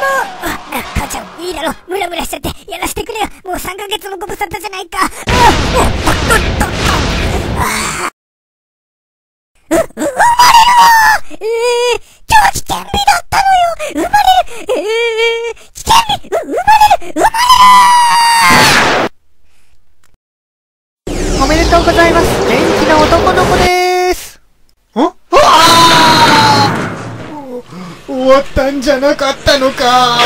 母ちゃん、いいだろ、ムラムラしちゃってやらせてくれよ。もう3ヶ月もご無沙汰じゃないか。生まれるわ。今日記念日だったのよ。生まれる。記念日、生まれる。 おめでとうございます。元気な男の子でーす。 終わったんじゃなかったのか。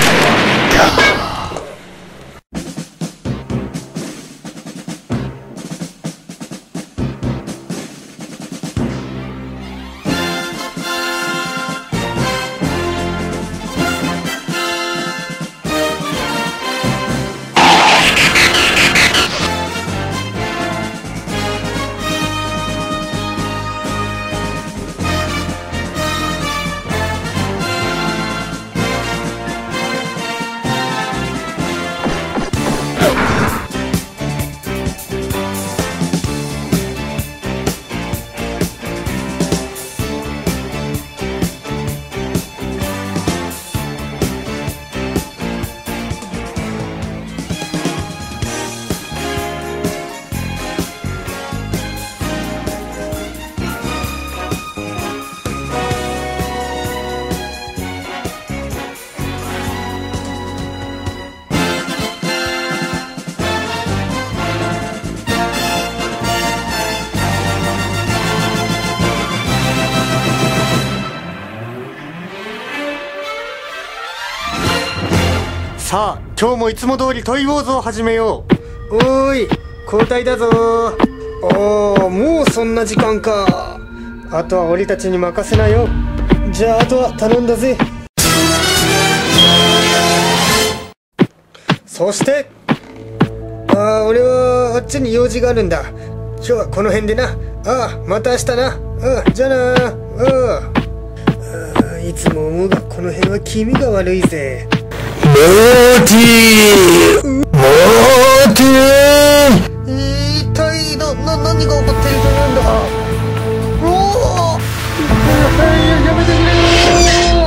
さあ、今日もいつも通りトイウォーズを始めよう。 おーい、交代だぞー。もうそんな時間か。あとは俺たちに任せなよ。じゃああとは頼んだぜ。そして俺はあっちに用事があるんだ。今日はこの辺でな。また明日な。じゃあな。いつも思うがこの辺は気味が悪いぜ。モーティー、モーティー。一体何が起こっているというんだ。やめてくれよ。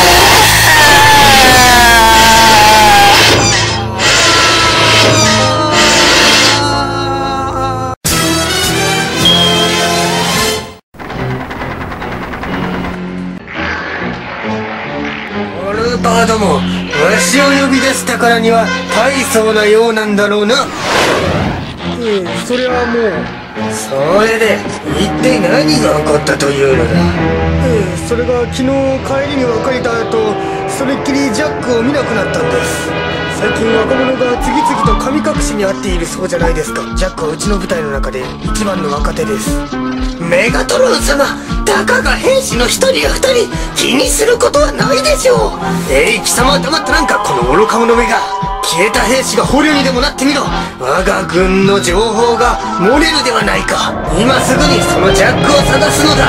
オルバーども、わしを呼び出したからには大層なようなんだろうな。それはもう。それで一体何が起こったというのだ。それが昨日帰りに別れた後、それっきりジャックを見なくなったんです。最近若者が次々と神隠しに遭っているそうじゃないですか。ジャックはうちの部隊の中で一番の若手です。メガトロン様、たかが兵士の一人や二人気にすることはないでしょう。貴様は黙ってなんか。この愚か者めが。消えた兵士が捕虜にでもなってみろ。我が軍の情報が漏れるではないか。今すぐにそのジャックを探すのだ。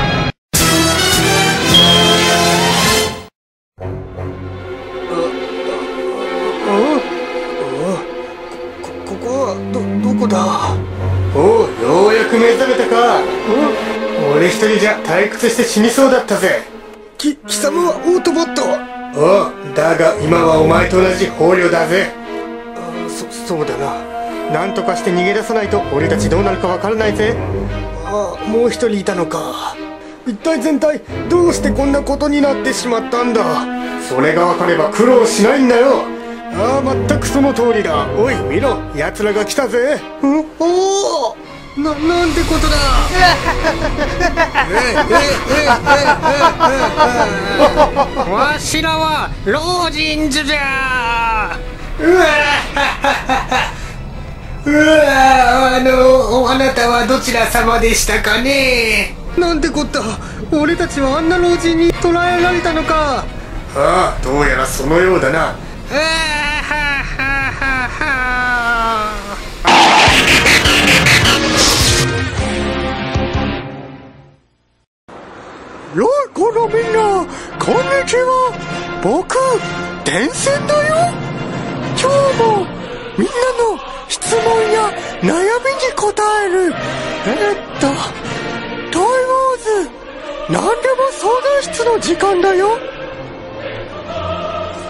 ここはどこだ。ようやく目覚めたか。俺一人じゃ退屈して死にそうだったぜ。貴様はオートボット。だが今はお前と同じ捕虜だぜ。そうだな。なんとかして逃げ出さないと俺たちどうなるかわからないぜ。もう一人いたのか。一体全体どうしてこんなことになってしまったんだ。それが分かれば苦労しないんだよ。全くその通りだ。おい見ろ、奴らが来たぜ。なんてことだ。 わしらは老人じゃ。 あなたはどちら様でしたかね。なんてこった。俺たちはあんな老人に捕らえられたのか。どうやらそのようだな。よいこのみんな、こんにちは。僕電線だよ。今日もみんなの質問や悩みに答えるトイウォーズなんでも相談室の時間だよ。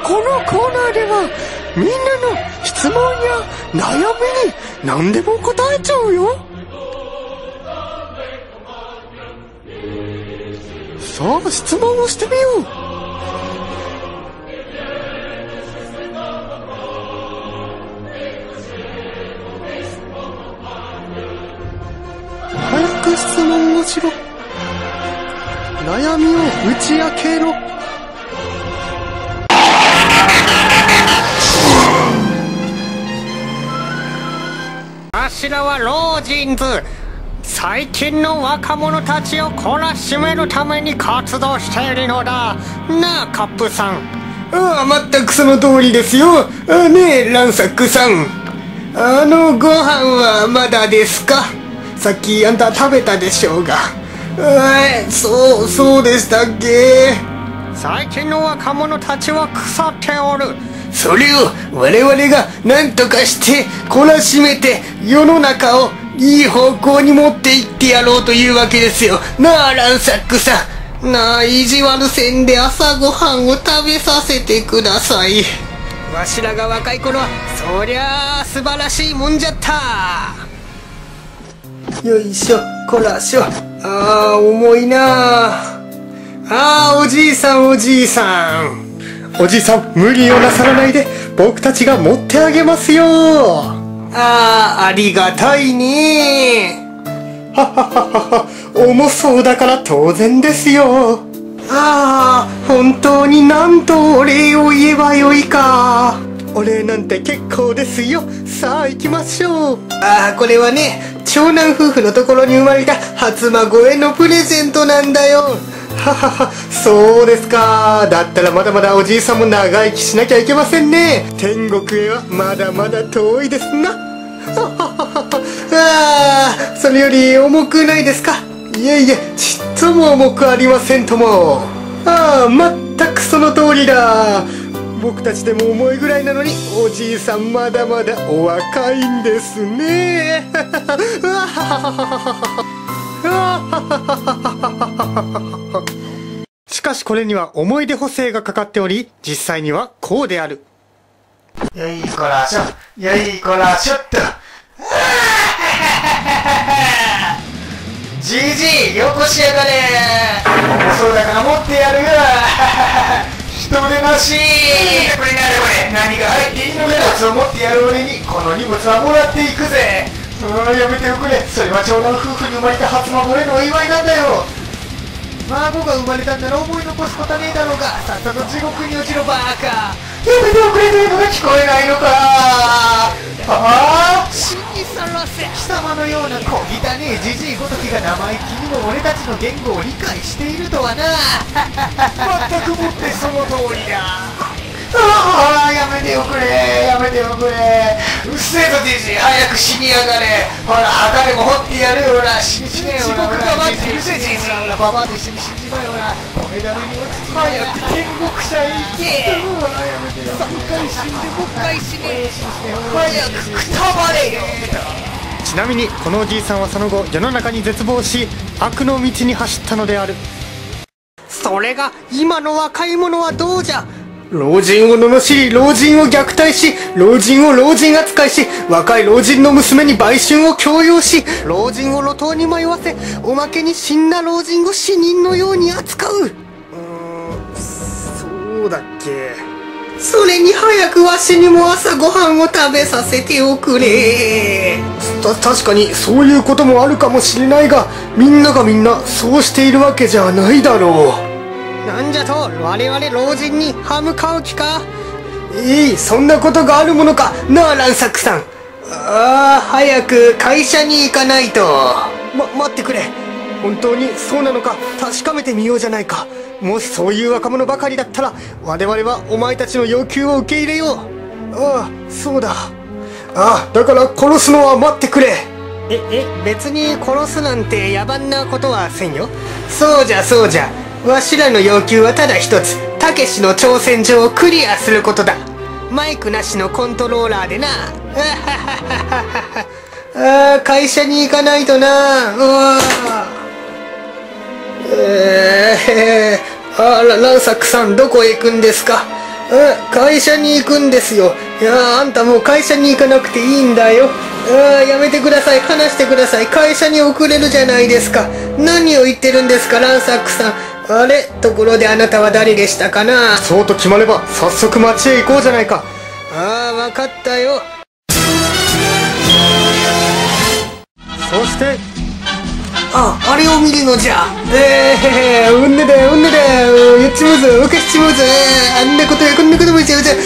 このコーナーではみんなの質問や悩みに何でも答えちゃうよ。さあ質問をしてみよう。早く質問をしろ。悩みを打ち明けろ。 わしらは老人図。最近の若者たちを懲らしめるために活動しているのだ。なあ、カップさん。 ああ、全くその通りですよ。ねえ、ランサックさん。ご飯はまだですか？さっきあんた食べたでしょうが。そうでしたっけ？ 最近の若者たちは腐っておる。 それを我々が何とかして懲らしめて世の中をいい方向に持っていってやろうというわけですよ。なあ、ランサックさん。なあ、意地悪せんで朝ごはんを食べさせてください。わしらが若い頃はそりゃあ素晴らしいもんじゃった。よいしょ、こらしょ。重いなあ。おじいさん。 おじいさん、無理をなさらないで、僕たちが持ってあげますよ。 ありがたいね。 はははは、重そうだから当然ですよ。 本当になんとお礼を言えばよいか。 お礼なんて結構ですよ。さあ行きましょう。 これはね、長男夫婦のところに生まれた初孫へのプレゼントなんだよ。 ははは、そうですか。だったらまだまだおじいさんも長生きしなきゃいけませんね。天国へはまだまだ遠いですな。 それより重くないですか？ いえいえ、ちっとも重くありませんとも。全くその通りだ。僕たちでも重いぐらいなのに、おじいさんまだまだお若いんですね。しかしこれには思い出補正がかかっており、実際にはこうである。 よいこらしょ、よいこらしょっと。じじい、よこしやがれ。重そうだから持ってやるよ。人手なし。これ何が入っていいのか。荷物を持ってやる俺にこの荷物はもらっていくぜ。やめておくれ。それは長男夫婦に生まれた初孫へのお祝いなんだよ。孫が生まれたんなら思い残すことはねえだろうが、さっさと地獄に落ちろバーカ。やめておくれというのが聞こえないのか。死にさらせ。貴様のような小汚ねえじじいごときが生意気にも俺たちの言語を理解しているとはな。全くもってその通りだ。やめておくれ、やめておくれ。うっせえぞじじい、早く死にやがれ。ほら、墓でも掘ってやるよ。ほら、死にねえよ。地獄が待ってるぜじじい。ほら、ババアと一緒に死んじまえよ。ほら、おめだれに落ちて早く天国者へ行け。ほら、やめてよ。3回死んでもう1回死ねえ。早くくたばれよ。 ちなみにこのおじいさんはその後世の中に絶望し、悪の道に走ったのである。 それが今の若い者はどうじゃ。 老人を罵り、老人を虐待し、老人を老人扱いし、若い老人の娘に売春を強要し、 老人を路頭に迷わせ、おまけに死んだ老人を死人のように扱う。 そうだっけ。 それに早くわしにも朝ごはんを食べさせておくれ。 確かにそういうこともあるかもしれないが、みんながみんなそうしているわけじゃないだろう。 なんじゃと、我々老人に歯向かう気か。 そんなことがあるものか。 なあ、ランサックさん。早く会社に行かないと。待ってくれ。 本当にそうなのか確かめてみようじゃないか。もしそういう若者ばかりだったら、我々はお前たちの要求を受け入れよう。そうだ。だから殺すのは待ってくれ。 別に殺すなんて野蛮なことはせんよ。そうじゃそうじゃ。わしらの要求はただ一つ。たけしの挑戦状をクリアすることだ。マイクなしのコントローラーでな。会社に行かないとな。ランサックさん、どこへ行くんですか？ 会社に行くんですよ。いやあんたもう会社に行かなくていいんだよ。やめてください。話してください。会社に遅れるじゃないですか。何を言ってるんですか、ランサックさん。あれ、ところであなたは誰でしたかな。 そうと決まれば早速町へ行こうじゃないか。 わかったよ。 そしてあれを見るのじゃ。 うんねだうんねだやっちまうぞおかしちまうぞあんなことやこんなこともしちゃうぞ。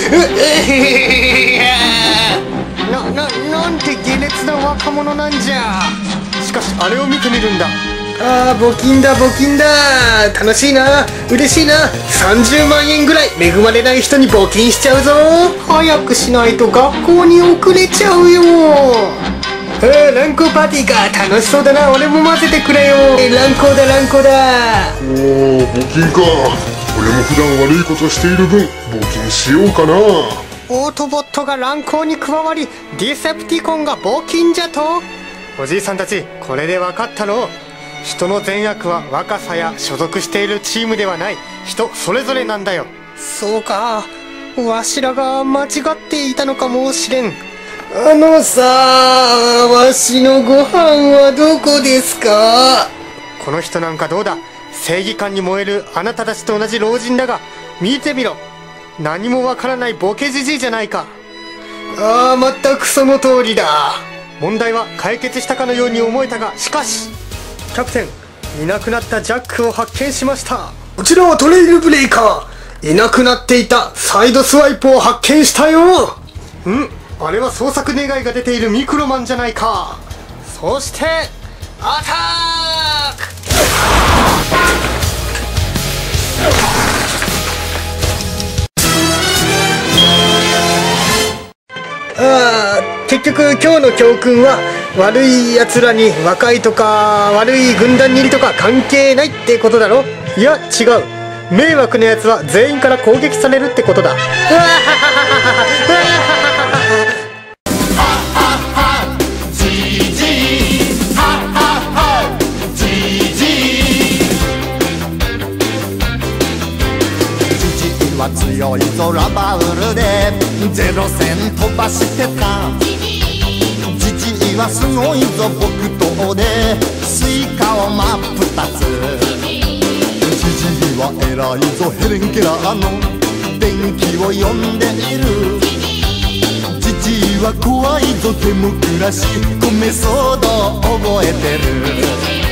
なんて下劣な若者なんじゃ。しかしあれを見てみるんだ。 募金だ募金だ。楽しいな、嬉しいな。30万円ぐらい恵まれない人に募金しちゃうぞ。早くしないと学校に遅れちゃうよ。乱行パーティーか。楽しそうだな。俺も混ぜてくれよ。乱行だ乱行だ。 おお、募金か。俺も普段悪いことしている分募金しようかな。 オートボットが乱行に加わりディセプティコンが募金じゃと。おじいさんたち、これで分かったろう。人の善悪は若さや所属しているチームではない、人それぞれなんだよ。 そうか、わしらが間違っていたのかもしれん。わしのご飯はどこですか。 この人なんかどうだ。正義感に燃えるあなたたちと同じ老人だが、見てみろ、何もわからないボケじじいじゃないか。 全くその通りだ。 問題は解決したかのように思えたが、しかしキャプテン、いなくなったジャックを発見しました。 こちらはトレイルブレイカー。いなくなっていたサイドスワイプを発見したよ。 あれは捜索願いが出ているミクロマンじゃないか。そしてアタック。 結局今日の教訓は、悪い奴らに若いとか悪い軍団にいるとか関係ないってことだろ。 いや違う、迷惑な奴は全員から攻撃されるってことだ。 強いぞラバウルでゼロ戦飛ばしてた。ジジイはすごいぞ木刀でスイカを真っ二つ。ジジイは偉いぞヘレンケラーの電気を呼んでいる。ジジイは怖いぞデモクラシー米騒動覚えてる。